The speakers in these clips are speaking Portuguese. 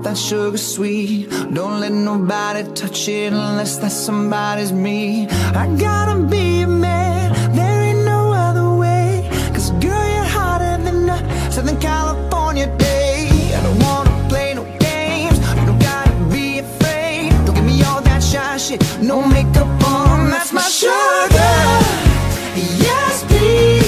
that sugar sweet. Don't let nobody touch it unless that somebody's me. I gotta be a man, there ain't no other way. Cause girl, you're hotter than a Southern California day. I don't wanna play no games, you don't gotta be afraid. Don't give me all that shy shit, no makeup on, that's my sugar. Yes, please.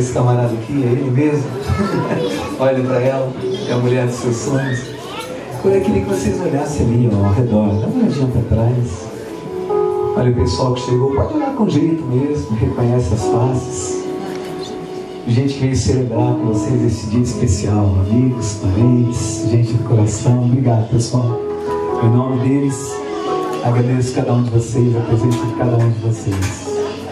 esse camarada aqui, é ele mesmo. Olha para ela, é a mulher dos seus sonhos. Agora eu queria que vocês olhassem ali ao redor, dá uma olhadinha para trás. Olha o pessoal que chegou, pode olhar com jeito mesmo, reconhece as faces. Gente que veio celebrar com vocês esse dia especial, amigos, parentes, gente do coração. Obrigado, pessoal. Em nome deles, agradeço cada um de vocês, a presença de cada um de vocês.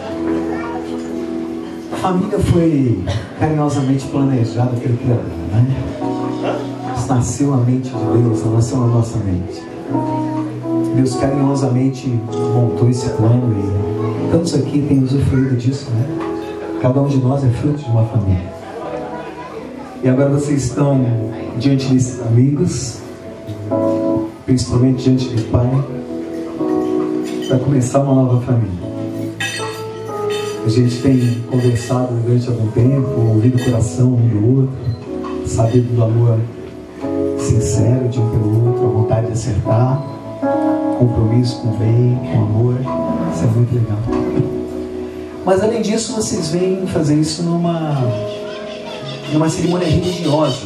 A família foi carinhosamente planejada pelo Criador, né? Isso nasceu na mente de Deus, nasceu na nossa mente. Deus carinhosamente montou esse plano e todos aqui têm usufruído disso, né? Cada um de nós é fruto de uma família. E agora vocês estão diante desses amigos, principalmente diante do Pai, para começar uma nova família. A gente tem conversado durante algum tempo, ouvido o coração um do outro, sabido do amor sincero de um pelo outro, a vontade de acertar, compromisso com o bem, com o amor. Isso é muito legal. Mas além disso, vocês vêm fazer isso numa cerimônia religiosa.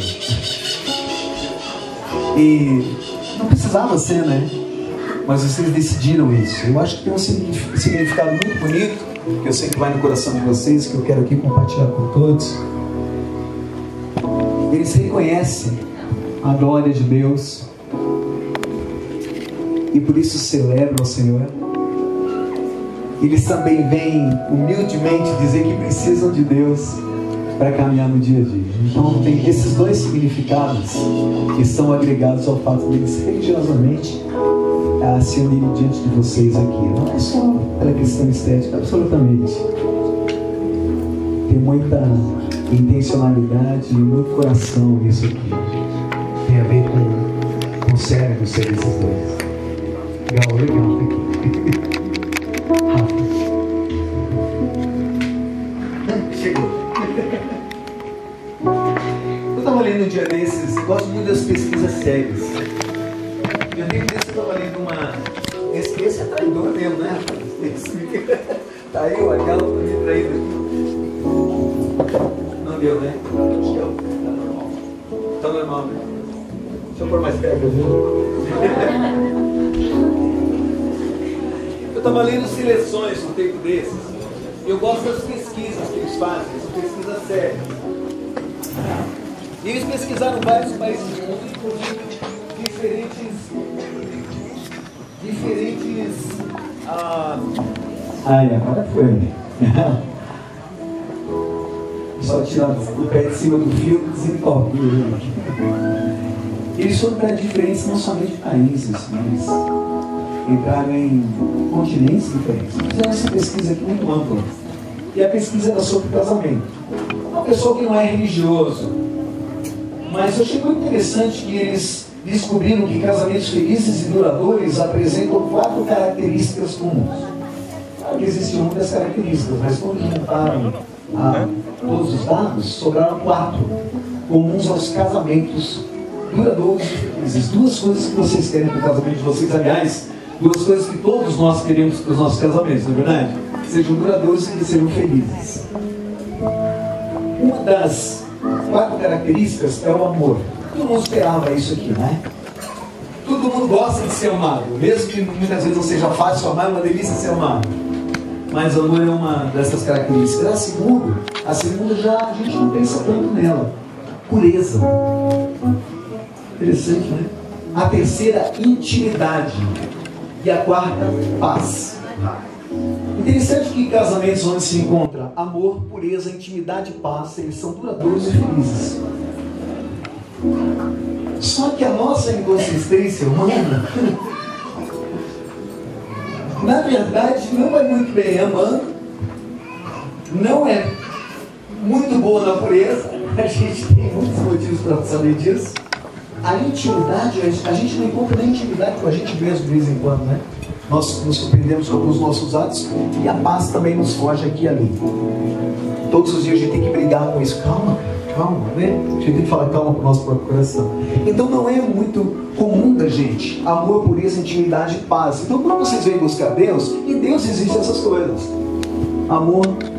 E não precisava ser, né? Mas vocês decidiram isso. Eu acho que tem um significado muito bonito, que eu sei que vai no coração de vocês, que eu quero aqui compartilhar com todos. Eles reconhecem a glória de Deus e por isso celebram o Senhor. Eles também vêm humildemente dizer que precisam de Deus para caminhar no dia a dia. Então tem esses dois significados que são agregados ao fato deles religiosamente se unirem diante de vocês aqui. Não é só pela questão estética, absolutamente. Tem muita intencionalidade e muito coração nisso aqui. Tem a ver com o cérebro ser esses dois. Legal, legal, tá aqui. Chegou. Eu estava lendo um dia desses, gosto muito das pesquisas sérias. Um dia desses eu estava lendo uma. Esse é traidor mesmo, né? Tá aí o aquela para me traído aqui. Não deu, né? Tá normal, né? Deixa eu pôr mais perto, viu? Eu estava lendo seleções no tempo desses. Eu gosto das pesquisas que eles fazem, são pesquisas sérias. E eles pesquisaram vários países do mundo, inclusive diferentes. Agora foi. Só tirar o pé de cima do fio e desencobre. Eles foram para diferentes, não somente de países, mas entraram em continentes diferentes. Fizeram essa pesquisa aqui muito ampla. E a pesquisa era sobre casamento. Uma pessoa que não é religioso. Mas eu achei muito interessante que eles descobriram que casamentos felizes e duradouros apresentam 4 características comuns. Claro que existem muitas características, mas quando juntaram todos os dados, sobraram 4 comuns aos casamentos duradouros e felizes. 2 coisas que vocês querem para o casamento de vocês, aliás, 2 coisas que todos nós queremos para os nossos casamentos, não é verdade? Que sejam duradouros e que sejam felizes. Uma das 4 características é o amor. Todo mundo esperava isso aqui, né? Todo mundo gosta de ser amado, mesmo que muitas vezes não seja fácil amar, é uma delícia ser amado. Mas o amor é uma dessas características. A segunda já a gente não pensa tanto nela. Pureza. Interessante, né? A terceira, intimidade. E a 4ª, paz. Interessante que casamentos onde se encontra amor, pureza, intimidade e paz, eles são duradouros e felizes. Só que a nossa inconsistência humana, na verdade, não é muito bem amando, não é muito boa na pureza, a gente tem muitos motivos para saber disso. A intimidade, a gente não encontra nem intimidade com a gente mesmo de vez em quando, né? Nós nos surpreendemos com os nossos atos e a paz também nos foge aqui e ali. Todos os dias a gente tem que brigar com isso. Calma, né? A gente tem que falar calma para o nosso próprio coração. Então não é muito comum da gente amor, pureza, intimidade e paz. Então quando vocês vêm buscar Deus, em Deus existem essas coisas. Amor,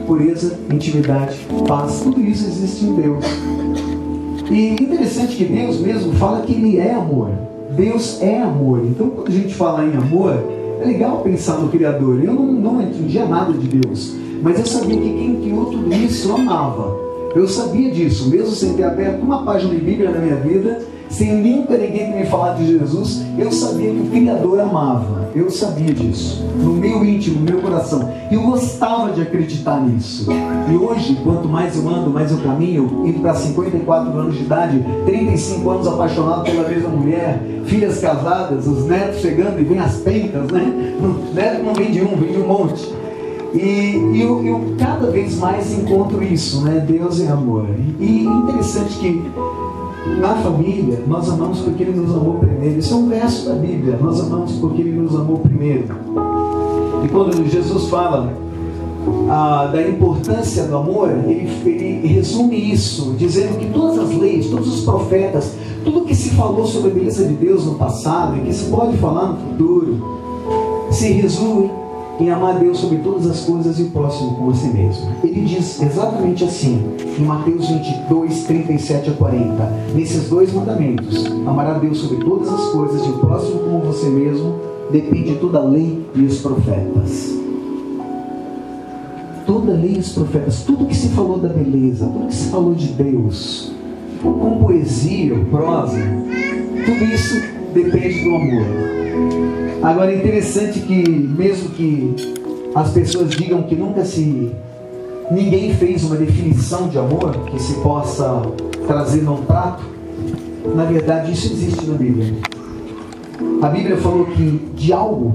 pureza, intimidade, paz, tudo isso existe em Deus. E interessante que Deus mesmo fala que Ele é amor. Deus é amor. Então quando a gente fala em amor, é legal pensar no Criador. Eu não entendia nada de Deus, mas eu sabia que quem criou tudo isso amava. Eu sabia disso, mesmo sem ter aberto uma página de Bíblia na minha vida, sem nunca ninguém me falar de Jesus, eu sabia que o Criador amava. Eu sabia disso, no meu íntimo, no meu coração. E eu gostava de acreditar nisso. E hoje, quanto mais eu ando, mais eu caminho, indo para 54 anos de idade, 35 anos apaixonado pela mesma mulher, filhas casadas, os netos chegando e vem as pencas, né? O neto não vem de um, vem de um monte. E eu cada vez mais encontro isso, né? Deus é amor. E interessante que na família nós amamos porque Ele nos amou primeiro. Isso é um verso da Bíblia. Nós amamos porque Ele nos amou primeiro. E quando Jesus fala da importância do amor, ele resume isso, dizendo que todas as leis, todos os profetas, tudo que se falou sobre a beleza de Deus no passado e que se pode falar no futuro, se resume em amar Deus sobre todas as coisas e o próximo como você mesmo. Ele diz exatamente assim, em Mateus 22, 37 a 40. Nesses dois mandamentos, amar a Deus sobre todas as coisas e o próximo como você mesmo, depende toda a lei e os profetas. Toda a lei e os profetas, tudo que se falou da beleza, tudo que se falou de Deus, com poesia, prosa, tudo isso depende do amor. Agora é interessante que, mesmo que as pessoas digam que ninguém fez uma definição de amor que se possa trazer num prato, na verdade isso existe na Bíblia. A Bíblia falou que de algo,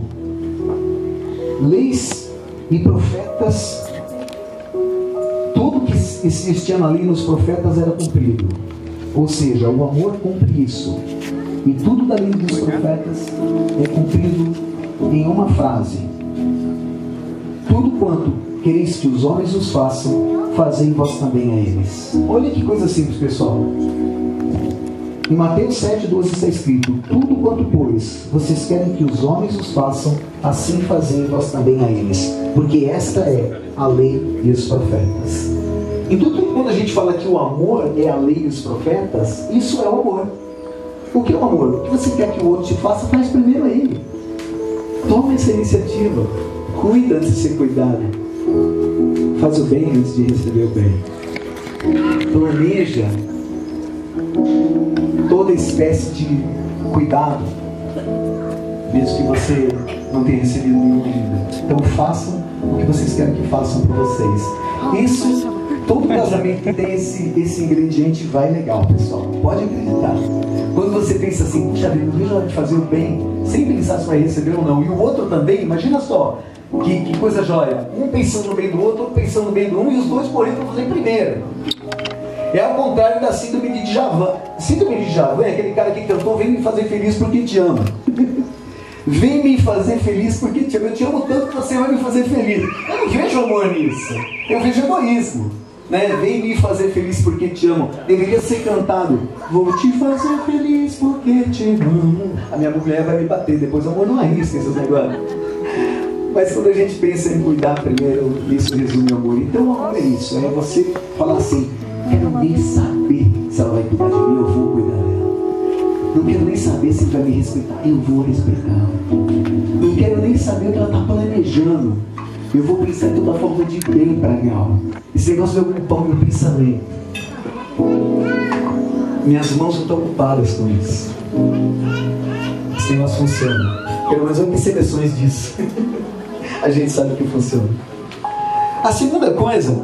leis e profetas, tudo que existia na lei e nos profetas era cumprido. Ou seja, o amor cumpre isso. E tudo da lei dos profetas é cumprido em uma frase: tudo quanto quereis que os homens os façam, fazei vós também a eles. Olha que coisa simples, pessoal. Em Mateus 7,12 está escrito: tudo quanto, pois, vocês querem que os homens os façam, assim fazei vós também a eles, porque esta é a lei e os profetas. Então, quando a gente fala que o amor é a lei e os profetas, isso é o amor. O que é o amor? O que você quer que o outro te faça, faz primeiro a ele. Toma essa iniciativa. Cuida antes de ser cuidado. Faz o bem antes de receber o bem. Planeja toda espécie de cuidado, mesmo que você não tenha recebido nenhum ainda. Então façam o que vocês querem que façam por vocês. Isso, todo casamento que tem esse ingrediente vai legal, pessoal. Pode acreditar. Quando você pensa assim, puxa vida, não vejo a hora de fazer o bem, sem pensar se vai receber ou não, e o outro também, imagina só, que coisa jóia. Um pensando no bem do outro pensando no bem do um, e os dois, porém, vão fazer primeiro. É ao contrário da síndrome de Djavan. Síndrome de Djavan é aquele cara que cantou: vem me fazer feliz porque te amo. Vem me fazer feliz porque te amo. Eu te amo tanto que você vai me fazer feliz. Eu não vejo amor nisso. Eu vejo egoísmo. Né? Vem me fazer feliz porque te amo. Deveria ser cantado: vou te fazer feliz porque te amo. A minha mulher vai me bater. Depois amor não arrisca esses negócios. Mas quando a gente pensa em cuidar primeiro, isso resume o amor. Então o amor é isso. É você falar assim: quero nem saber se ela vai cuidar de mim, eu vou cuidar dela. Não quero nem saber se vai me respeitar, eu vou respeitar. Não quero nem saber o que ela está planejando. Eu vou pensar em toda forma de bem para ela. Esse negócio vai ocupar o meu pensamento. Minhas mãos estão ocupadas com isso. Esse negócio funciona. Pelo menos eu tenho seleções disso. A gente sabe que funciona. A segunda coisa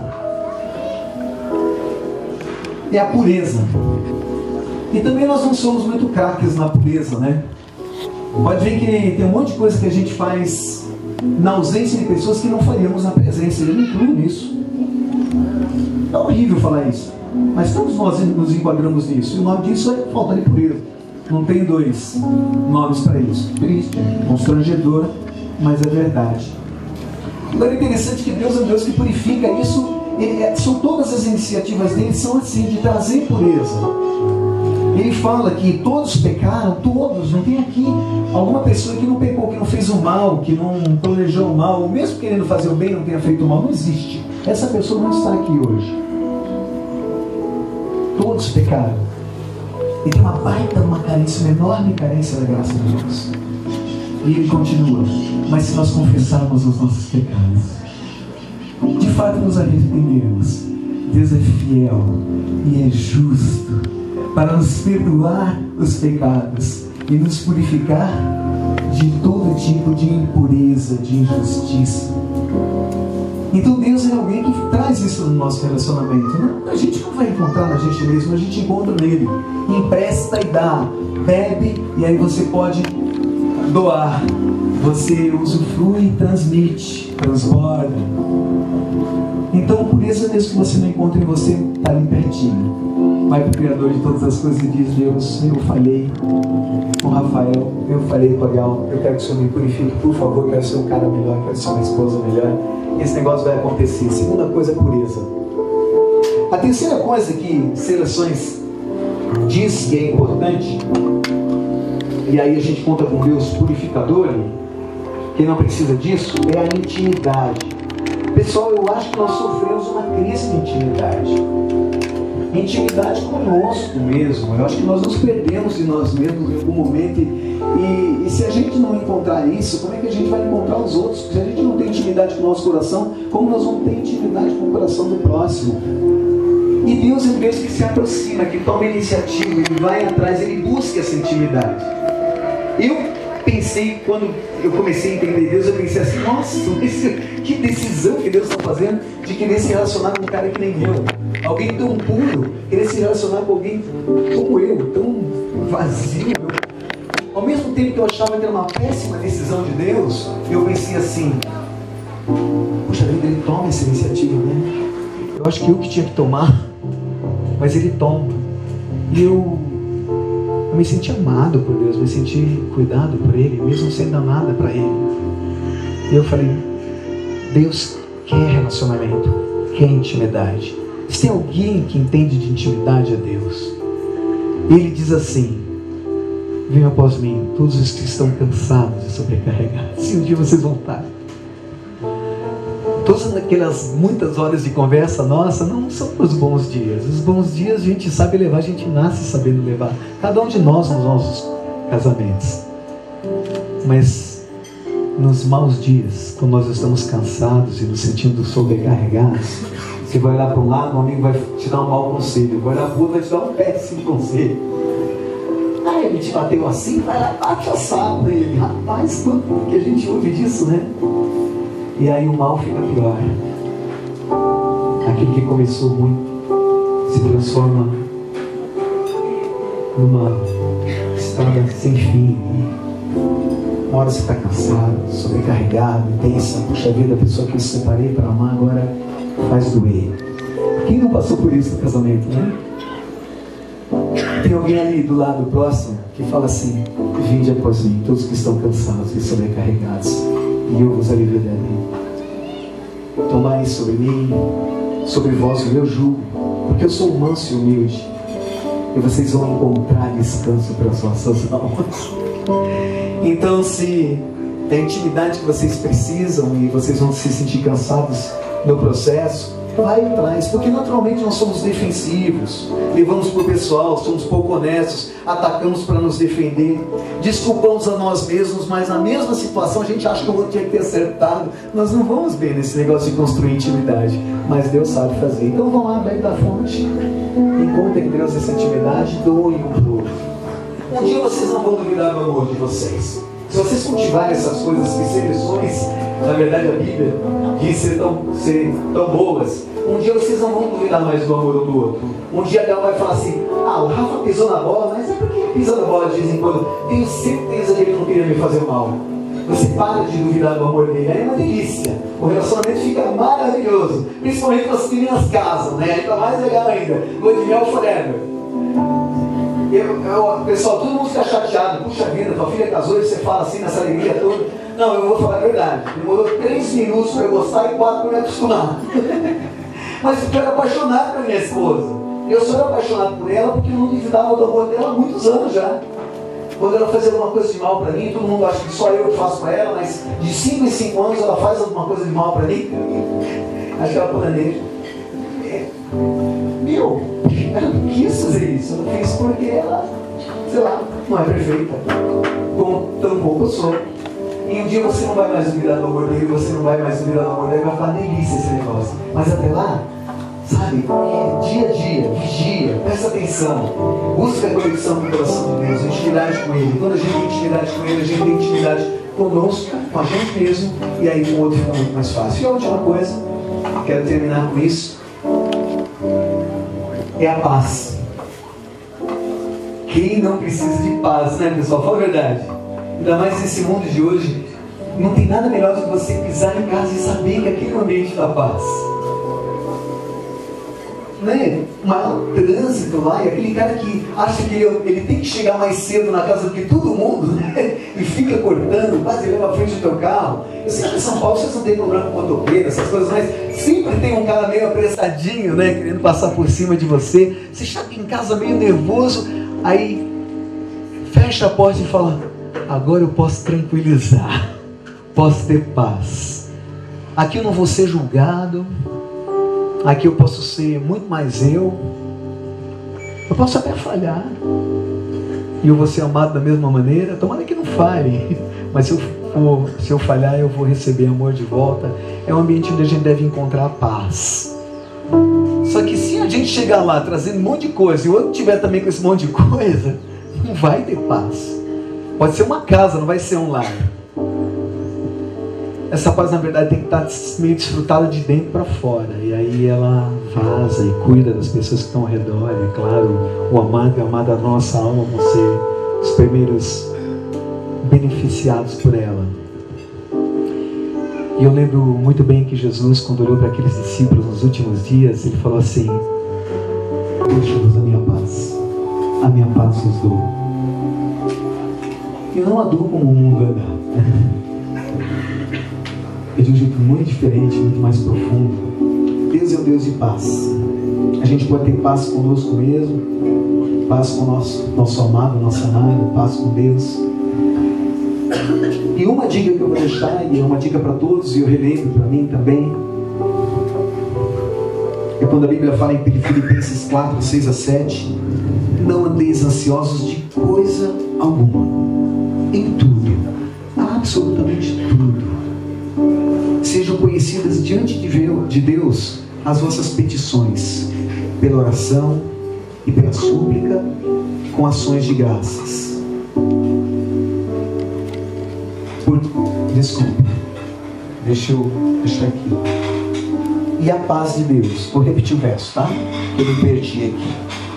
é a pureza. E também nós não somos muito craques na pureza, né? Pode ver que tem um monte de coisa que a gente faz na ausência de pessoas que não faríamos na presença. Eu me incluo nisso. É horrível falar isso, mas todos nós nos enquadramos nisso. E o nome disso é falta de pureza. Não tem dois nomes para isso. Triste, constrangedor, mas é verdade. Agora é interessante que Deus é um Deus que purifica isso. São todas as iniciativas dele são assim, de trazer pureza. ele fala que todos pecaram, todos, não tem aqui alguma pessoa que não pecou, que não fez o mal, que não planejou o mal, ou mesmo querendo fazer o bem não tenha feito o mal, não existe. Essa pessoa não está aqui hoje. Todos pecaram. E tem uma baita, uma carência, uma enorme carência da graça de Deus. E ele continua: mas se nós confessarmos os nossos pecados, de fato nos arrependemos, Deus é fiel e é justo para nos perdoar os pecados e nos purificar de todo tipo de impureza, de injustiça. Então Deus é alguém que traz isso no nosso relacionamento, né? A gente não vai encontrar na gente mesmo, a gente encontra nele. Empresta e dá, bebe e aí você pode doar, você usufrui e transmite, transborda. Então por isso mesmo que você não encontra em você, está ali pertinho. Vai para o Criador de todas as coisas e diz: Deus, eu falhei com Rafael, eu falhei com a Gal, eu quero que o Senhor me purifique, por favor, eu quero ser um cara melhor, eu quero ser uma esposa melhor. Esse negócio vai acontecer. Segunda coisa é pureza. A terceira coisa que Seleções diz que é importante, e aí a gente conta com Deus purificador, que não precisa disso, é a intimidade. Pessoal, eu acho que nós sofremos uma crise de intimidade. Intimidade conosco mesmo. Eu acho que nós nos perdemos de nós mesmos em algum momento. E se a gente não encontrar isso, como é que a gente vai encontrar os outros? Se a gente não tem intimidade com o nosso coração, como nós vamos ter intimidade com o coração do próximo? E Deus é um Deus que se aproxima, que toma iniciativa, ele vai atrás, ele busca essa intimidade. Eu pensei, quando eu comecei a entender Deus, eu pensei assim: nossa, que decisão que Deus está fazendo de querer se relacionar com um cara que nem eu. Alguém tão puro, querer se relacionar com alguém como eu, tão vazio. Ao mesmo tempo que eu achava que era uma péssima decisão de Deus, eu pensei assim: puxa vida, ele toma essa iniciativa, né? Eu acho que eu que tinha que tomar, mas ele toma. E eu me senti amado por Deus, me senti cuidado por Ele, mesmo sem dar nada para Ele. E eu falei: Deus quer relacionamento, quer intimidade. Se tem alguém que entende de intimidade, é Deus. Ele diz assim: venham após mim, todos os que estão cansados e sobrecarregados. Se um dia vocês voltarem. Todas aquelas muitas horas de conversa nossa não são para os bons dias. Os bons dias a gente sabe levar, a gente nasce sabendo levar. Cada um de nós nos nossos casamentos. Mas nos maus dias, quando nós estamos cansados e nos sentindo sobrecarregados, você vai olhar para um lado, um amigo vai te dar um mau conselho, vai olhar para o outro, vai te dar um péssimo conselho. Ah, ele te bateu assim, vai lá, bate assado nele. Rapaz, quanto que a gente ouve disso, né? E aí o mal fica pior. Aquilo que começou muito se transforma numa estrada sem fim. Uma hora você está cansado, sobrecarregado, pensa: puxa vida, a pessoa que eu separei para amar agora faz doer. Quem não passou por isso no casamento, né? Tem alguém ali do lado próximo que fala assim: vinde após mim, todos que estão cansados e sobrecarregados, e eu vos aliviarei. Tomai sobre mim, sobre vós o meu jugo, porque eu sou manso e humilde, e vocês vão encontrar descanso para as vossas almas. Então, se é a intimidade que vocês precisam e vocês vão se sentir cansados no processo, vai atrás, porque naturalmente nós somos defensivos, levamos para o pessoal, somos pouco honestos, atacamos para nos defender, desculpamos a nós mesmos, mas na mesma situação a gente acha que o outro tinha que ter acertado. Nós não vamos bem nesse negócio de construir intimidade, mas Deus sabe fazer. Então vão lá, bebe da fonte, encontrem em Deus essa intimidade, doem um pro outro. Um dia vocês não vão duvidar do amor de vocês. Se vocês cultivarem essas coisas que Seleções, na verdade a Bíblia diz ser tão boas, um dia vocês não vão duvidar mais do amor um do outro. Um dia ela vai falar assim: ah, o Rafa pisou na bola, mas é porque ele pisa na bola de vez em quando. Tenho certeza que ele não queria me fazer mal. Você para de duvidar do amor dele, aí é uma delícia. O relacionamento fica maravilhoso, principalmente quando as meninas casam, né? Fica mais legal ainda. Lua de mel forever. Pessoal, todo mundo fica chateado. Puxa vida, tua filha casou e você fala assim nessa alegria toda. Não, eu vou falar a verdade. Demorou 3 minutos para eu gostar e 4 para me acostumar. Mas eu era apaixonado pela minha esposa. Eu só era apaixonado por ela porque eu não duvidava do amor dela há muitos anos já. Quando ela fazia alguma coisa de mal para mim, todo mundo acha que só eu que faço para ela, mas de 5 em 5 anos ela faz alguma coisa de mal para mim. Acho que ela planeja. Ela não quis fazer isso. Eu fiz porque ela, sei lá, não é perfeita. Como tampouco eu sou. E um dia você não vai mais duvidar do amor dele, você não vai mais duvidar do amor dele, vai falar delícia esse negócio. Mas até lá, sabe, dia a dia, vigia, presta atenção, busca a conexão com o coração de Deus, intimidade com Ele. Quando a gente tem intimidade com Ele, a gente tem intimidade conosco, com a gente mesmo, e aí com o outro fica muito mais fácil. E a última coisa, quero terminar com isso, é a paz. Quem não precisa de paz, né, pessoal? Fala a verdade. Ainda mais nesse mundo de hoje, não tem nada melhor do que você pisar em casa e saber que aquele é o ambiente da paz. Né? Um trânsito lá, e aquele cara que acha que ele tem que chegar mais cedo na casa do que todo mundo, né? E fica cortando, quase leva à frente do teu carro. Eu sei que em São Paulo vocês não tem problema com motoqueiro, essas coisas, mas sempre tem um cara meio apressadinho, né? Querendo passar por cima de você. Você está aqui em casa meio nervoso, aí fecha a porta e fala: agora eu posso tranquilizar, posso ter paz. Aqui eu não vou ser julgado. Aqui eu posso ser muito mais eu posso até falhar, e eu vou ser amado da mesma maneira. Tomara que não falhe, mas se eu falhar, eu vou receber amor de volta. É um ambiente onde a gente deve encontrar paz. Só que se a gente chegar lá trazendo um monte de coisa, e o outro tiver também com esse monte de coisa, não vai ter paz. Pode ser uma casa, não vai ser um lar. Essa paz, na verdade, tem que estar meio desfrutada de dentro para fora. E aí ela vaza e cuida das pessoas que estão ao redor. E, é claro, o amado e a amada da nossa alma vão ser os primeiros beneficiados por ela. E eu lembro muito bem que Jesus, quando olhou para aqueles discípulos nos últimos dias, ele falou assim: deixa-vos a minha paz vos dou. Eu não a dou como o mundo a dá. É de um jeito muito diferente, muito mais profundo. Deus é um Deus de paz. A gente pode ter paz conosco mesmo, paz com o nosso amado, nossa amada, paz com Deus. E uma dica que eu vou deixar, e é uma dica para todos, e eu relembro para mim também, é quando a Bíblia fala em Filipenses 4, 6 a 7, não andeis ansiosos de coisa alguma, em tudo, absolutamente tudo. Sejam conhecidas diante de Deus as vossas petições, pela oração e pela súplica, com ações de graças. Desculpa, deixa eu deixar aqui. E a paz de Deus, vou repetir o verso, tá? Eu me perdi aqui.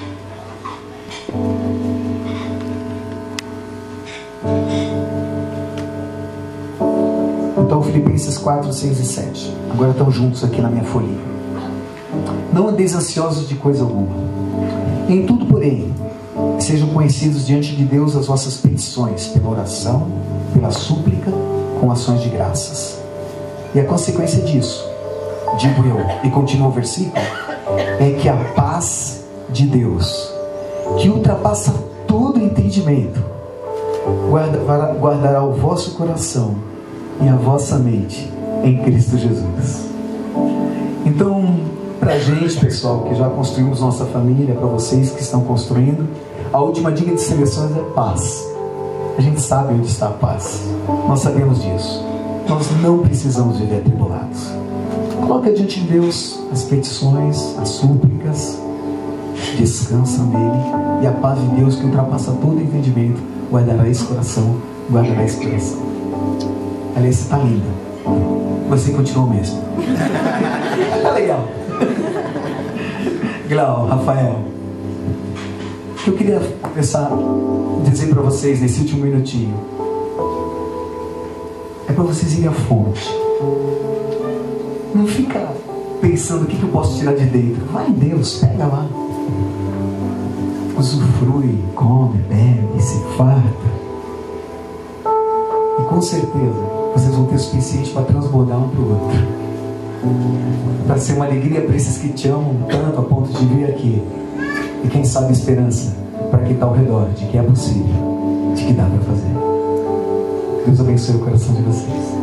Então, Filipenses 4, 6 e 7. Agora estão juntos aqui na minha folhinha. Não andeis ansiosos de coisa alguma. Em tudo, porém, sejam conhecidos diante de Deus as vossas petições, pela oração, pela súplica, com ações de graças. E a consequência disso, digo eu, e continua o versículo, é que a paz de Deus, que ultrapassa todo entendimento, guardará o vosso coração e a vossa mente em Cristo Jesus. Então, pra gente, pessoal, que já construímos nossa família, para vocês que estão construindo, a última dica de seleções é paz. A gente sabe onde está a paz, nós sabemos disso. Nós não precisamos viver atribulados. Coloca diante de Deus as petições, as súplicas, descansa nele, e a paz de Deus, que ultrapassa todo entendimento, guardará esse coração, guardará esse coração. Aliás, você está linda. Você continua o mesmo. Tá legal. Glau, Rafael, eu queria começar a dizer para vocês nesse último minutinho, é para vocês irem à fonte. Não fica pensando o que eu posso tirar de dentro. Vai em Deus, pega lá, usufrui, come, bebe, se farta, e com certeza vocês vão ter o suficiente para transbordar um para o outro, para ser uma alegria para esses que te amam tanto a ponto de vir aqui e quem sabe esperança para quem está ao redor, de que é possível, de que dá para fazer. Deus abençoe o coração de vocês.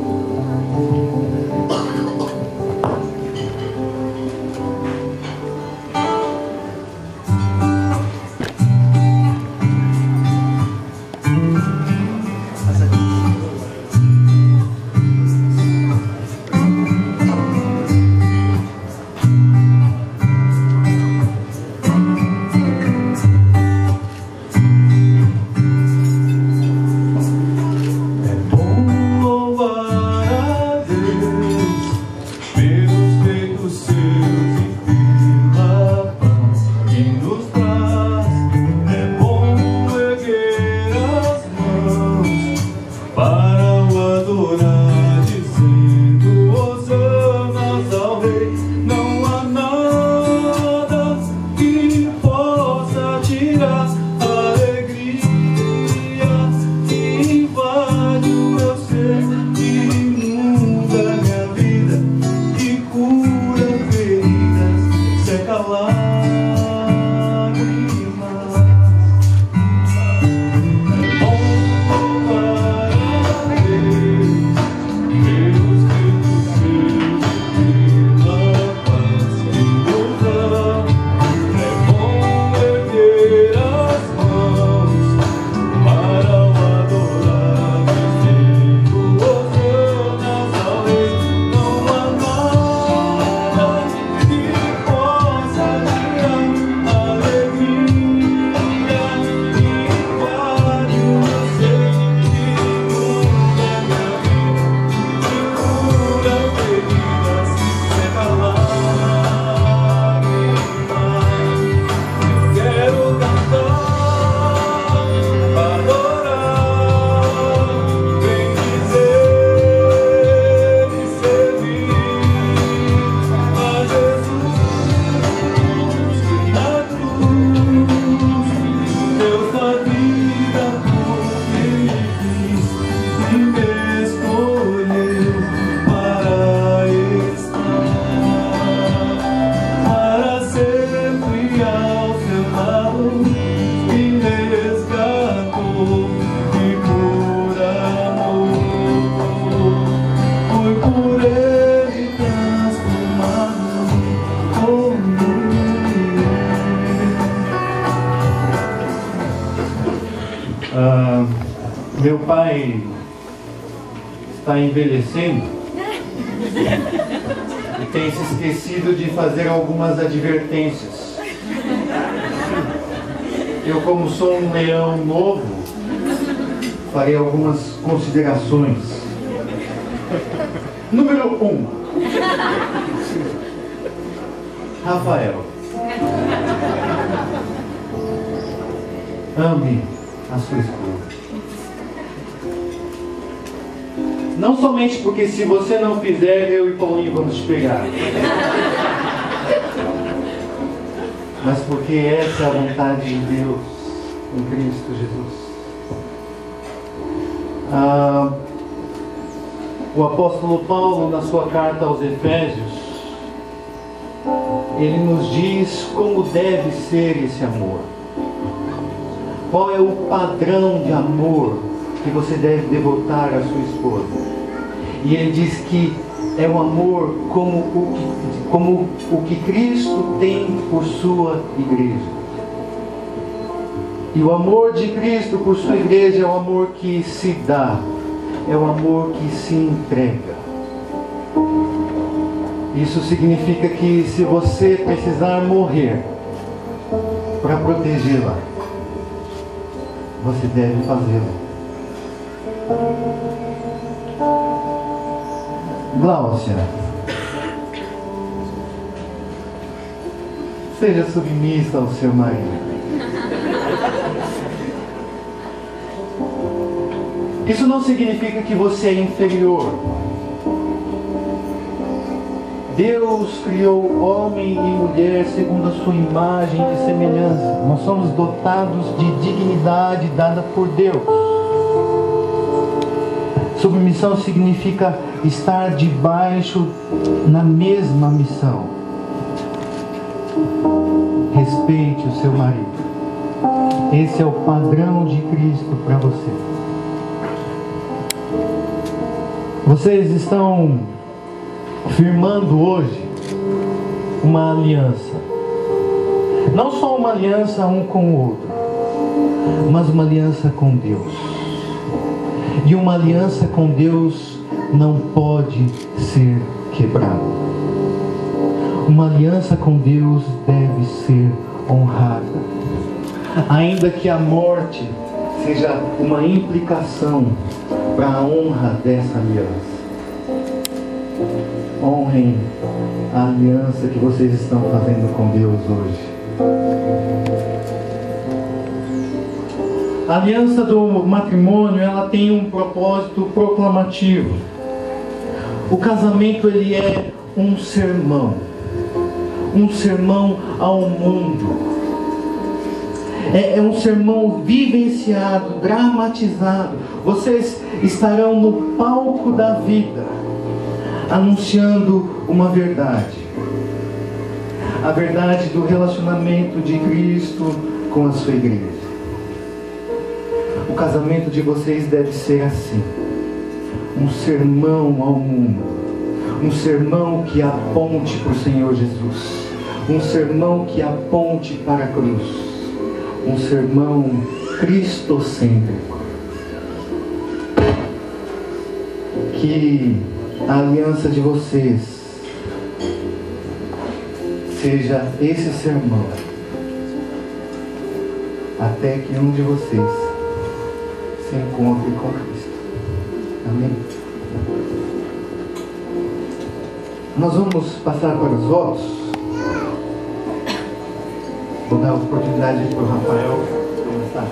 Meu pai está envelhecendo e tem se esquecido de fazer algumas advertências. Eu, como sou um leão novo, farei algumas considerações. Número 1. Rafael. Ame a sua esposa. Não somente porque se você não fizer, eu e Paulinho vamos te pegar. Mas porque essa é a vontade de Deus em Cristo Jesus. O apóstolo Paulo, na sua carta aos Efésios, ele nos diz como deve ser esse amor. Qual é o padrão de amor que você deve devotar à sua esposa? E ele diz que é um amor como o que Cristo tem por sua igreja. E o amor de Cristo por sua igreja é o amor que se dá, é o amor que se entrega. Isso significa que se você precisar morrer para protegê-la, você deve fazê-lo. Gláucia, seja submissa ao seu marido. Isso não significa que você é inferior. Deus criou homem e mulher segundo a sua imagem e semelhança. Nós somos dotados de dignidade dada por Deus. Submissão significa estar debaixo na mesma missão. Respeito respeite o seu marido. Esse é o padrão de Cristo para você. Vocês estão firmando hoje uma aliança. Não só uma aliança um com o outro, mas uma aliança com Deus. E uma aliança com Deus não pode ser quebrada. Uma aliança com Deus deve ser honrada. Ainda que a morte seja uma implicação para a honra dessa aliança. Honrem a aliança que vocês estão fazendo com Deus hoje. A aliança do matrimônio, ela tem um propósito proclamativo. O casamento, ele é um sermão ao mundo. É um sermão vivenciado, dramatizado. Vocês estarão no palco da vida, anunciando uma verdade. A verdade do relacionamento de Cristo com a sua igreja. O casamento de vocês deve ser assim. Um sermão ao mundo. Um sermão que aponte para o Senhor Jesus. Um sermão que aponte para a cruz. Um sermão cristocêntrico. Que a aliança de vocês seja esse sermão, até que um de vocês se encontre com Cristo. Amém? Nós vamos passar para os votos. Vou dar a oportunidade para o Rafael começar.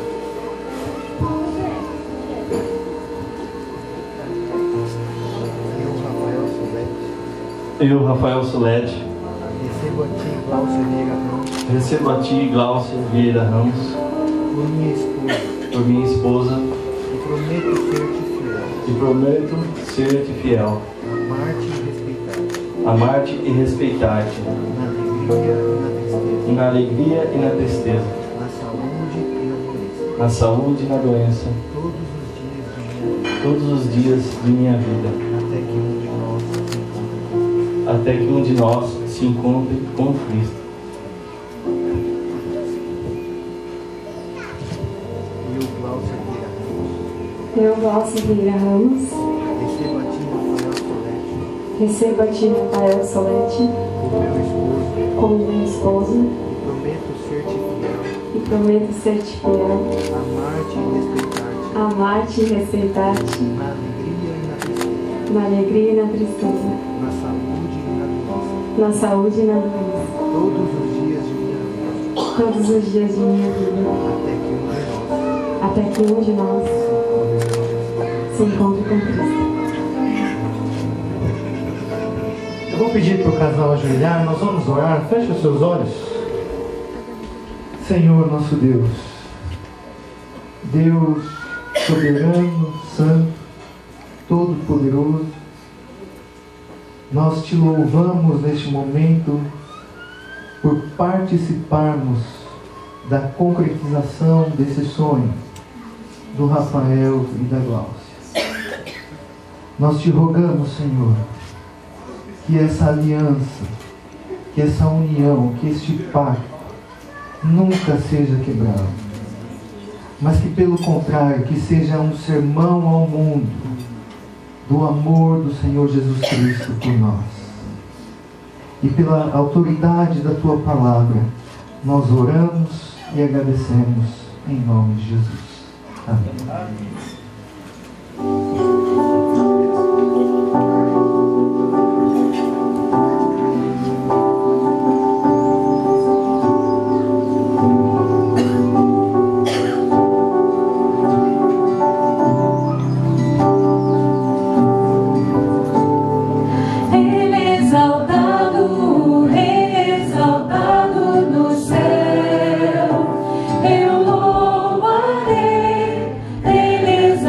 Eu, Rafael Solete. Recebo a ti, Glaucia Vieira Ramos. Recebo a ti, Glaucia Vieira Ramos. Por minha esposa. E prometo ser-te fiel. E prometo ser-te fiel. Amar-te e respeitar-te. Na alegria e na tristeza. Na saúde e na doença. Todos os dias de minha vida. Até que um de nós se encontre com Cristo. Eu, Glaucia Vieira Ramos. Recebo a ti, Rafael Solete. Como meu esposo. E prometo ser-te fiel. Amar-te e respeitar-te. Na alegria e na tristeza. Na saúde e na doença. Todos os dias de minha vida. Até que um de nós se encontre com Cristo. Eu vou pedir para o casal ajoelhar, nós vamos orar. Feche os seus olhos. Senhor nosso Deus, Deus soberano, santo, todo-poderoso, nós te louvamos neste momento por participarmos da concretização desse sonho do Rafael e da Glaucia. Nós te rogamos, Senhor, que essa aliança, que essa união, que este pacto nunca seja quebrado, mas que pelo contrário, que seja um sermão ao mundo do amor do Senhor Jesus Cristo por nós. E pela autoridade da tua palavra, nós oramos e agradecemos em nome de Jesus. Amém. Ele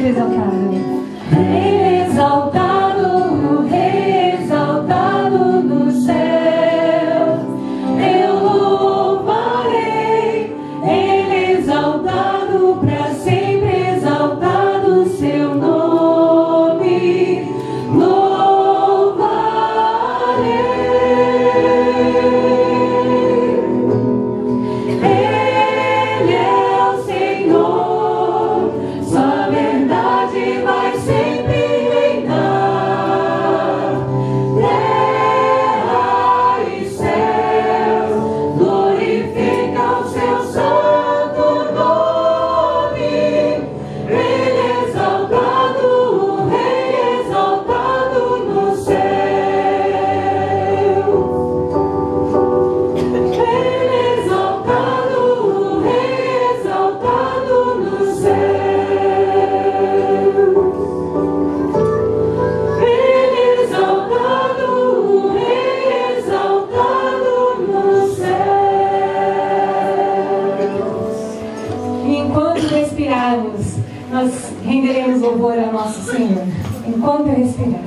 exaltado. Rei exaltado, Rei exaltado no céu. Eu louvarei, Ele exaltado, para sempre exaltado seu nome. Louvarei. Ele é o Senhor, sua verdade vai sempre reinar. Terra e céu glorificam seu santo nome. Ele exaltado, o Rei exaltado no céu. Ele exaltado, o Rei exaltado no céu. Ele exaltado, o Rei exaltado no céu. Enquanto respirarmos, nós renderemos louvor ao nosso Senhor. Enquanto eu respirar.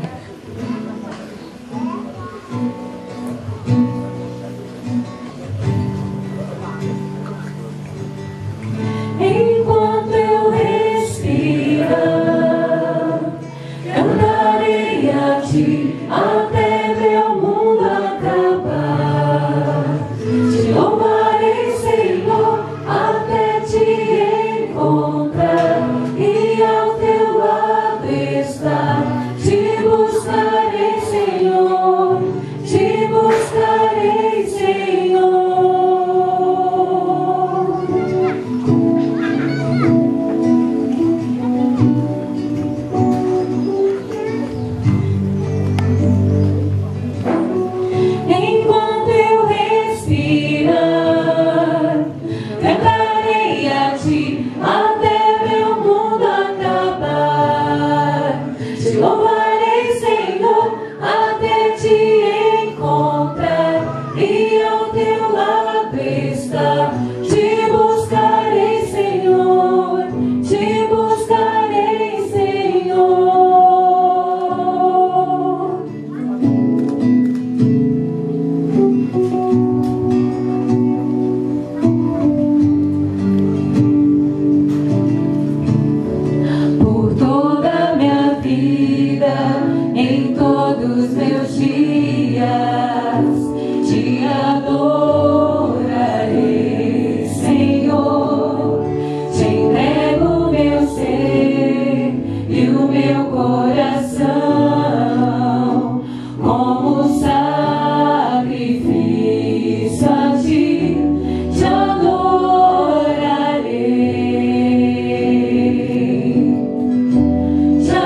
Enquanto eu respirar, cantarei a ti até meu mundo acabar. Te louvarei, Senhor, até te encontrar e ao teu lado estar. Te buscarei, Senhor, te buscarei, Senhor. Enquanto eu respirar, cantarei a ti até meu mundo acabar. Te louvarei, Senhor, até te encontrar e ao teu lado estar. Te buscarei, Senhor, te buscarei, Senhor. Por toda minha vida, em todos meus dias, te adorarei, Senhor. Te entrego meu ser e o meu coração como sacrifício a ti, te adorarei. Te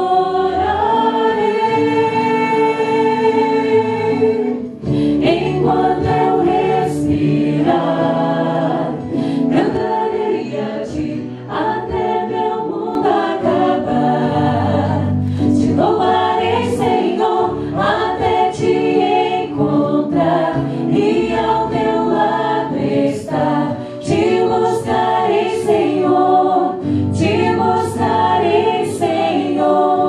adorarei. Enquanto eu respirar, cantarei a ti até meu mundo acabar. Te louvarei, Senhor, até te encontrar e ao teu lado estar. Te buscarei, Senhor, te buscarei, Senhor.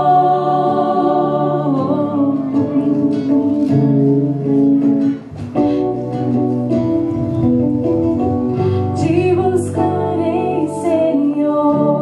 Te buscarei, Senhor.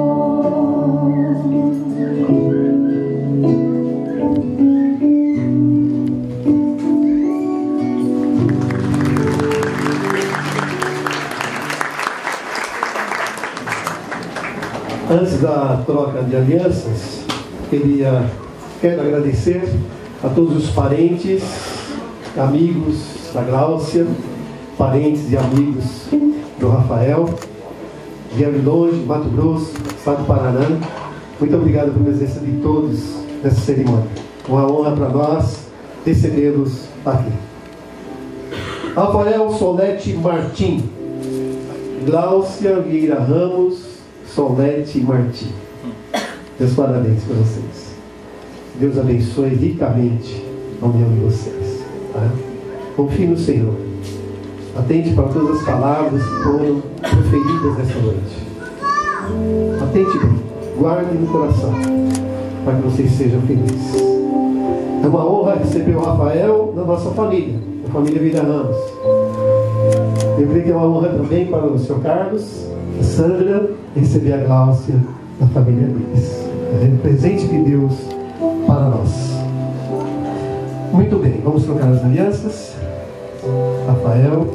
Antes da troca de alianças, quero agradecer a todos os parentes, amigos da Gláucia, parentes e amigos do Rafael, vieram de longe, Mato Grosso, Estado do Paraná. Muito obrigado pela presença de todos nessa cerimônia. Uma honra para nós recebê-los aqui. Rafael Solete Martim, Gláucia Vieira Ramos Solete Martim. Meus parabéns para vocês. Deus abençoe ricamente a união de vocês. Tá? Confie no Senhor. Atente para todas as palavras que foram proferidas nessa noite. Atente bem. guarde no coração, para que vocês sejam felizes. É uma honra receber o Rafael na nossa família, a família Vida Ramos. Eu creio que é uma honra também para o Sr. Carlos, a Sandra, receber a Gláucia da família deles. É um presente de Deus para nós. Muito bem, vamos trocar as alianças. Rafael.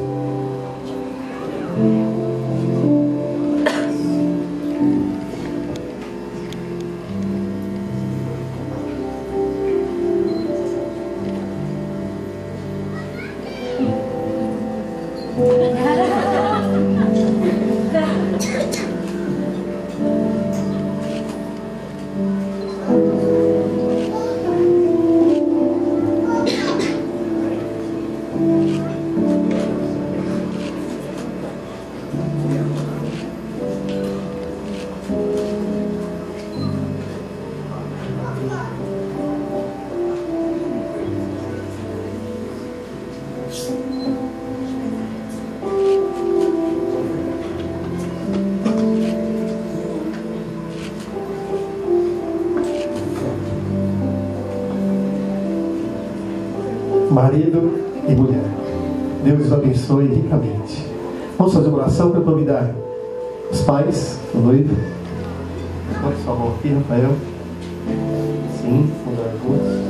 Marido e mulher, Deus os abençoe ricamente. Vamos fazer uma oração para convidar os pais, o noivo. Pode sua mão aqui, Rafael. Sim, vamos dar juntos.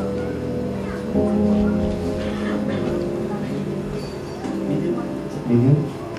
Miriam.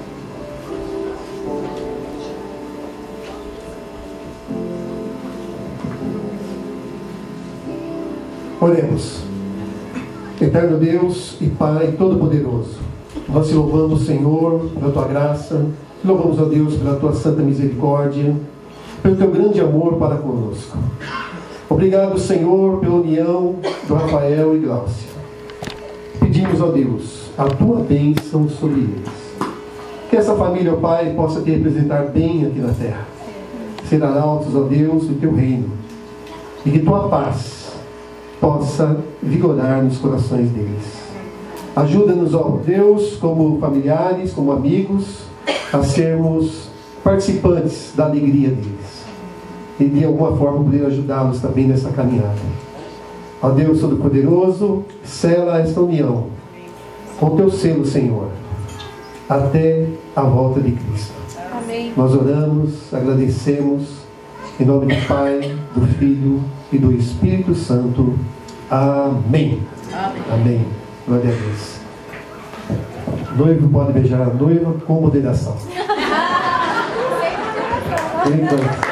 Oremos. Eterno Deus e Pai Todo-Poderoso, nós te louvamos, Senhor, pela Tua graça, te louvamos, ó Deus, pela Tua santa misericórdia, pelo Teu grande amor para conosco. Obrigado, Senhor, pela união do Rafael e Gláucia. Pedimos, ó Deus, a Tua bênção sobre eles. Que essa família, ó Pai, possa te representar bem aqui na terra. Ser arautos, ó Deus, do Teu reino. E que Tua paz possa vigorar nos corações deles. Ajuda-nos, ó Deus, como familiares, como amigos, a sermos participantes da alegria deles. E de alguma forma poder ajudá-los também nessa caminhada. Ó Deus Todo-Poderoso, sela esta união com Teu selo, Senhor, até a volta de Cristo. Amém. Nós oramos, agradecemos, em nome do Pai, do Filho e do Espírito Santo. Amém. Amém. Amém. Glória a Deus. O noivo pode beijar a noiva com moderação. Por enquanto.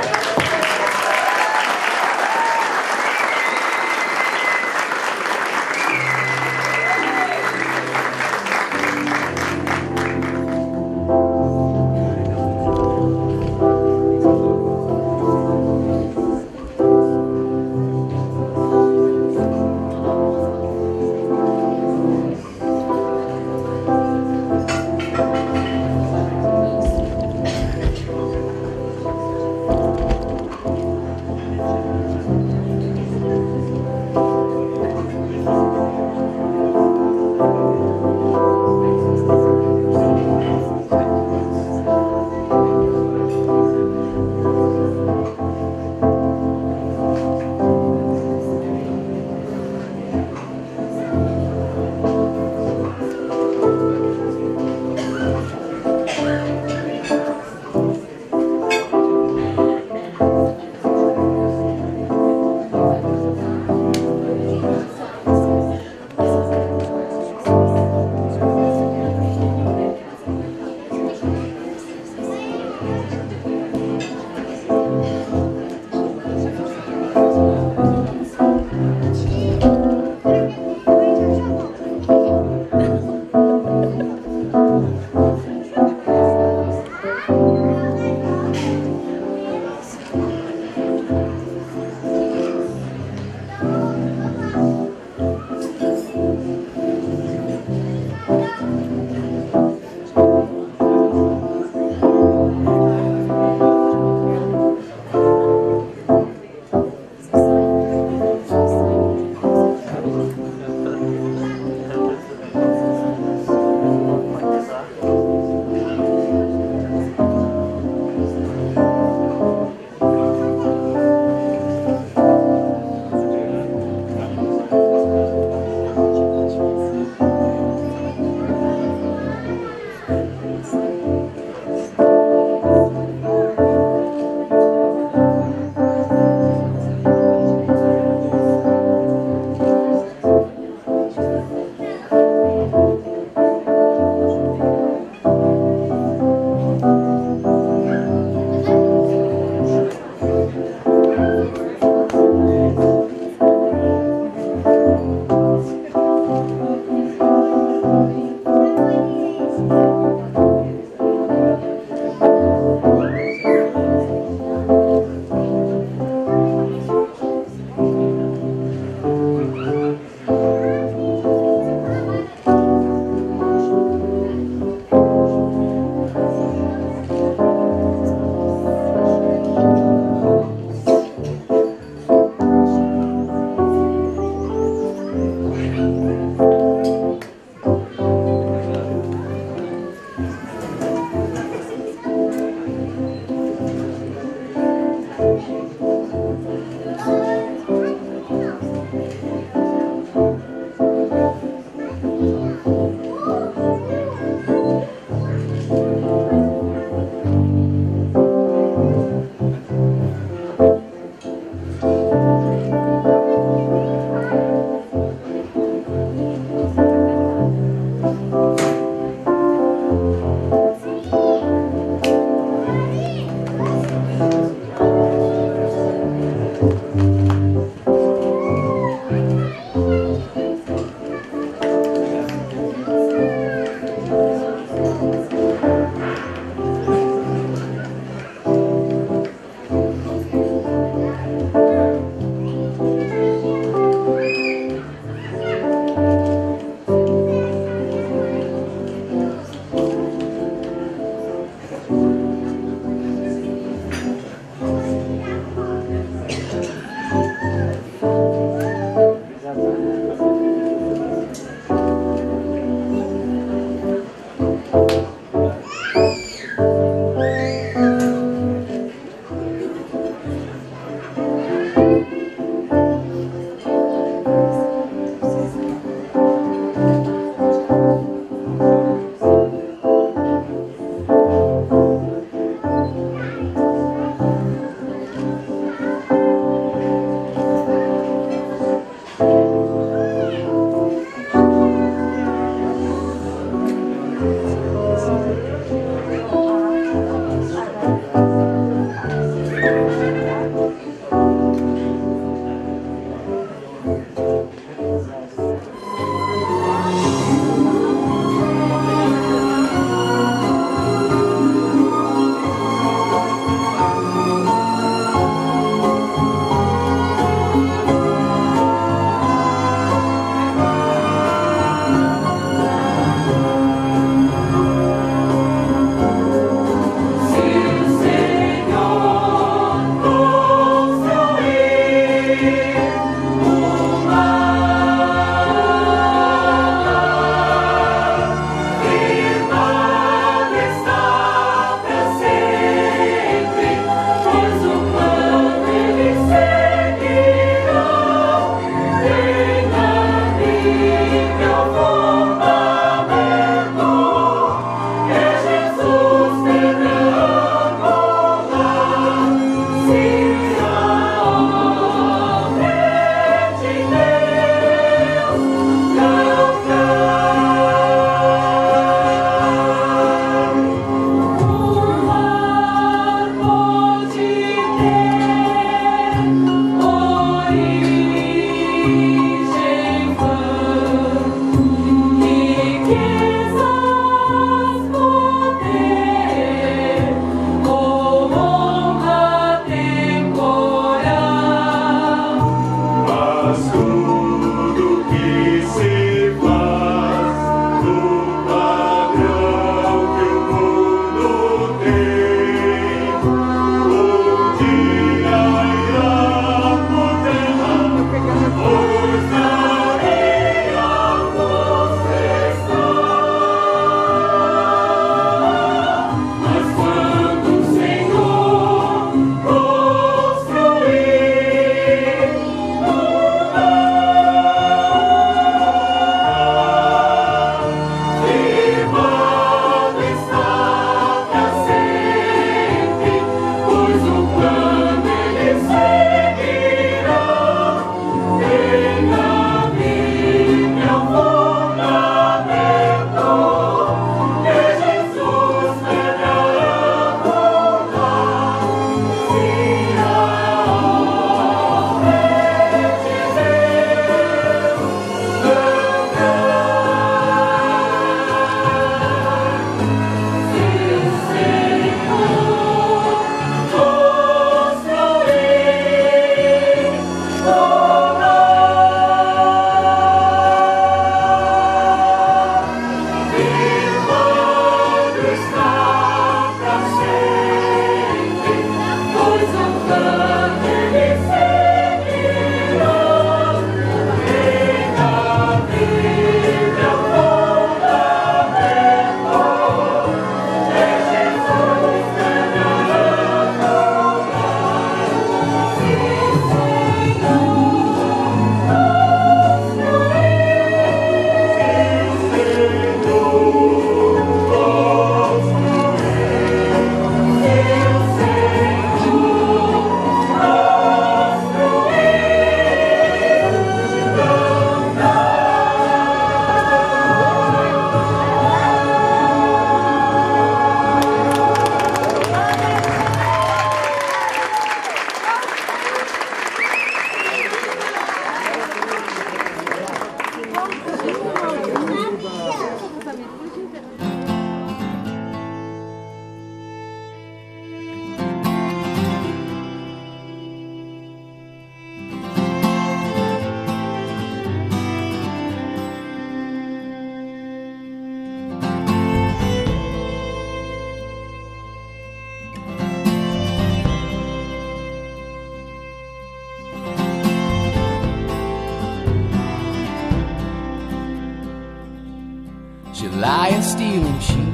lie and steal and cheat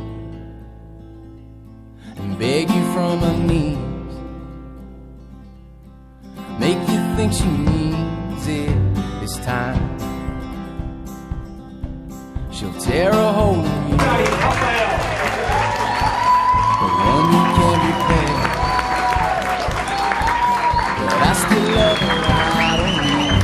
and beg you from her knees, make you think she needs it this time. She'll tear a hole in you, the one you can't repay. But I still love her, I don't need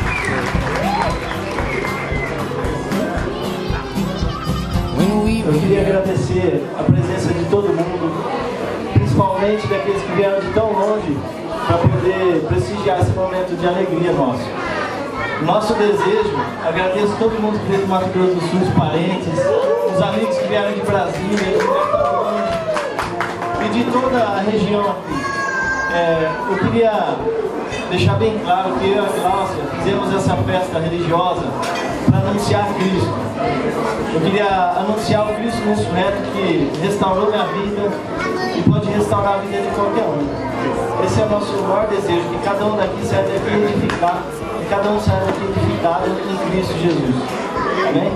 when we Eu queria agradecer a presença de todo mundo, principalmente daqueles que vieram de tão longe para poder prestigiar esse momento de alegria nosso. Nosso desejo, agradeço a todo mundo que veio do Mato Grosso do Sul, os parentes, os amigos que vieram de Brasília, de Bertolândia e de toda a região aqui. Eu queria deixar bem claro que eu e a Gláucia fizemos essa festa religiosa para anunciar Cristo. Eu queria anunciar o Cristo ressurreto que restaurou minha vida e pode restaurar a vida de qualquer um. Esse é o nosso maior desejo, que cada um daqui saia daqui edificado, que cada um saia daqui edificado em Cristo Jesus. Amém?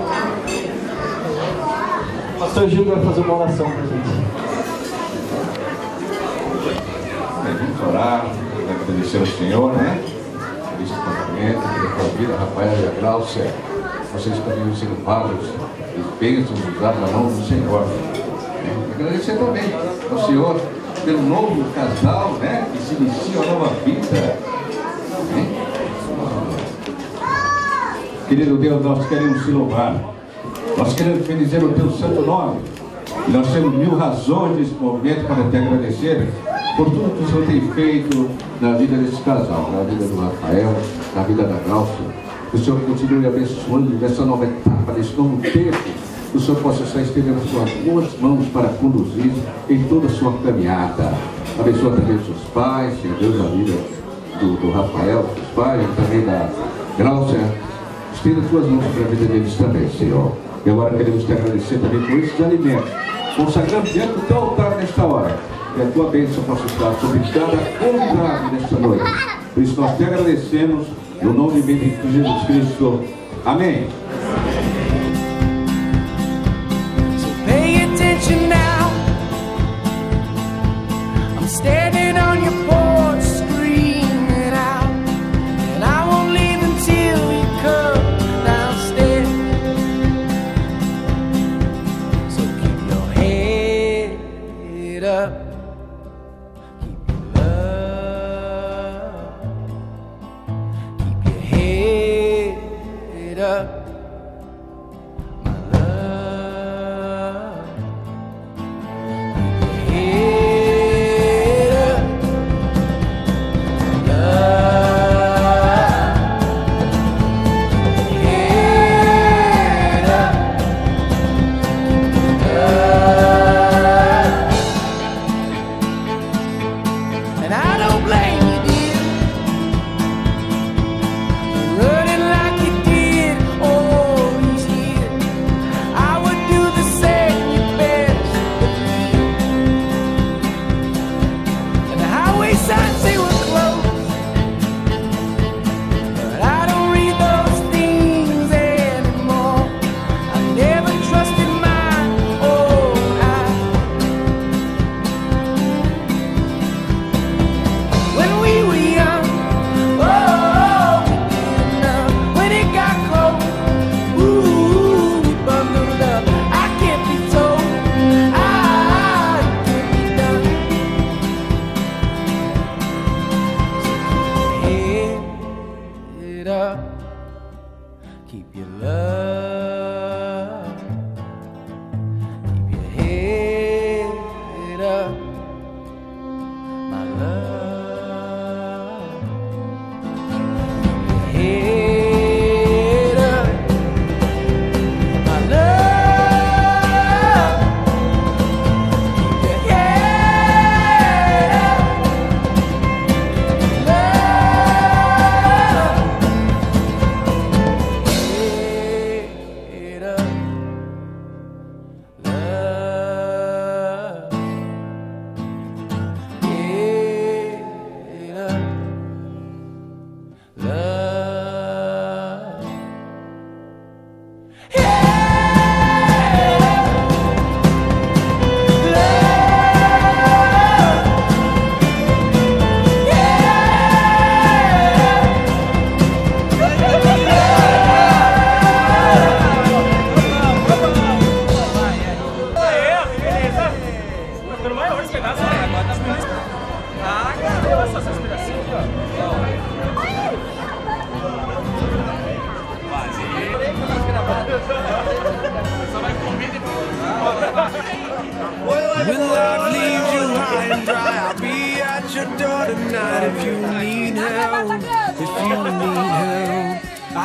O pastor Gil vai fazer uma oração para a gente. Vamos orar, agradecer ao Senhor, né? Por esse tratamento, pela vida, Rafael e a Gláucia. Vocês também sendo padres e bênçãos usados na mão do Senhor. Agradecer também ao Senhor pelo novo casal, né? Que se inicia uma nova vida. Querido Deus, nós queremos te louvar. Nós queremos bendizer o teu santo nome. E nós temos mil razões nesse momento para te agradecer por tudo que o Senhor tem feito na vida desse casal, na vida do Rafael, na vida da Gláucia. Que o Senhor continue abençoando nessa nova etapa, nesse novo tempo. Que o Senhor possa estar estendendo as suas boas mãos para conduzir em toda a sua caminhada. Abençoa também os seus pais, Senhor Deus, a vida do Rafael, dos seus pais, e também da Gláucia. Estenda as suas mãos para a vida deles também, Senhor. E agora queremos te agradecer também por esses alimentos. Consagramos diante do teu altar nesta hora. Que a tua bênção possa estar sobre cada convidado nesta noite. Por isso nós te agradecemos, no nome de Jesus Cristo. Amém. So pay attention now. I'm standing on your porch screaming out, and I won't leave until you come downstairs. So keep your head up.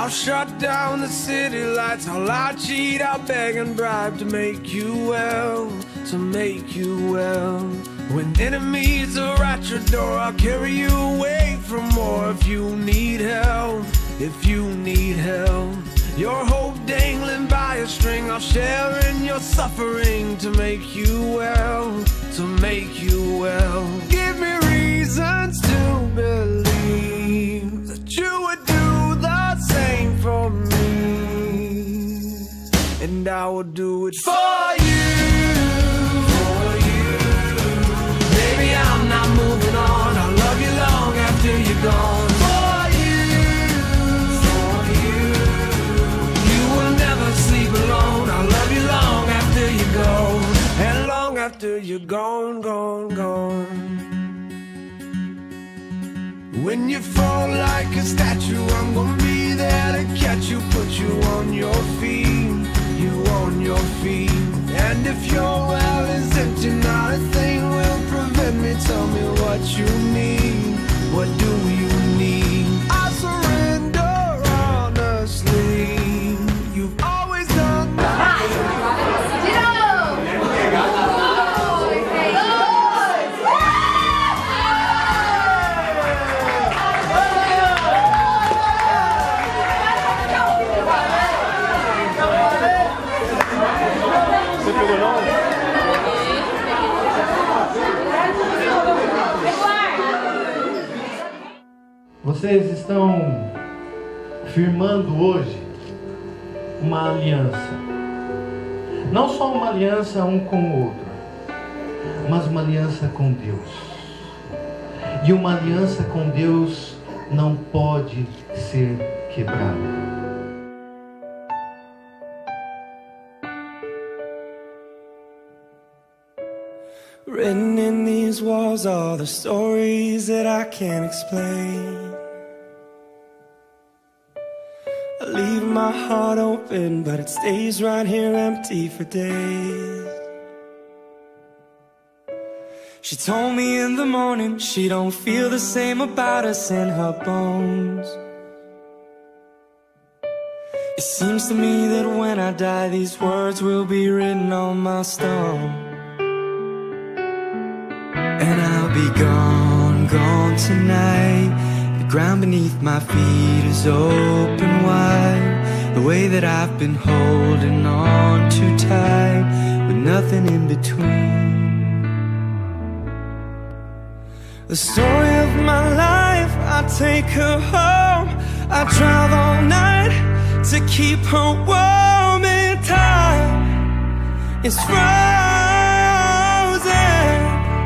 I'll shut down the city lights. I'll cheat, I'll beg and bribe to make you well, to make you well. When enemies are at your door, I'll carry you away from more. If you need help, if you need help, your hope dangling by a string, I'll share in your suffering to make you well, to make you well. Give me reasons to believe that you would do the same for me, and I will do it for you. Baby, I'm not moving on. I'll love you long after you're gone. Alone, I'll love you long after you go, and long after you're gone, gone, gone. When you fall like a statue, I'm gonna be there to catch you, put you on your feet, you on your feet. And if your well is empty, not a thing will prevent me. Tell me what you need, what do you need? I surrender honestly. You've always done Vocês estão firmando hoje uma aliança. Não só uma aliança um com o outro, mas uma aliança com Deus. E uma aliança com Deus não pode ser quebrada. written in these walls are the stories that I can't explain. I leave my heart open, but it stays right here empty for days. She told me in the morning she don't feel the same about us in her bones. It seems to me that when I die, these words will be written on my stone. And I'll be gone, gone tonight. The ground beneath my feet is open wide. The way that I've been holding on too tight, with nothing in between. The story of my life, I take her home. I drive all night to keep her warm in time. It's frozen.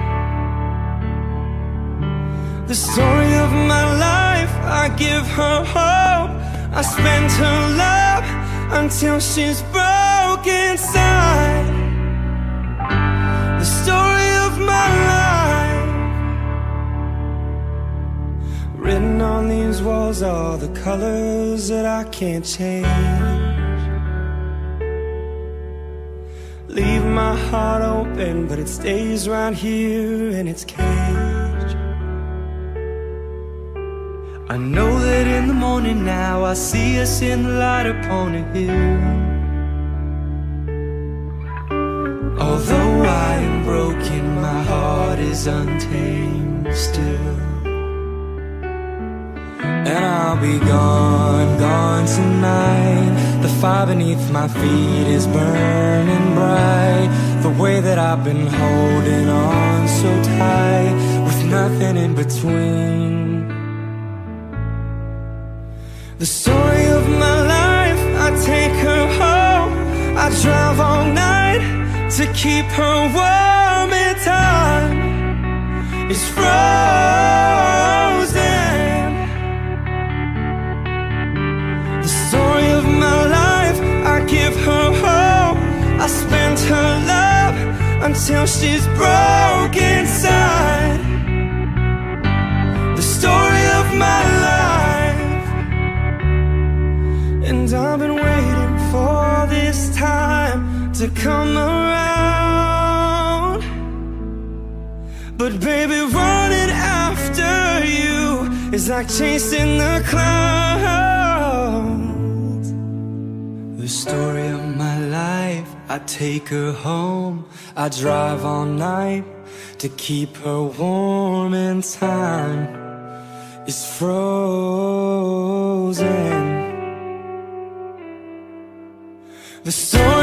The story of my life, I give her hope. I spend her love until she's broken inside. The story of my life, written on these walls are the colors that I can't change. Leave my heart open, but it stays right here in its cage. I know that in the morning now I see us in the light upon a hill. Although I am broken, my heart is untamed still. And I'll be gone, gone tonight. The fire beneath my feet is burning bright. The way that I've been holding on so tight, with nothing in between. The story of my life, I take her home. I drive all night to keep her warm in time. It's frozen. The story of my life, I give her hope. I spend her love until she's broken inside. The story of my life, and I've been waiting for this time to come around. But baby, running after you is like chasing the clouds. story of my life. I take her home, I drive all night to keep her warm, and time is frozen. The story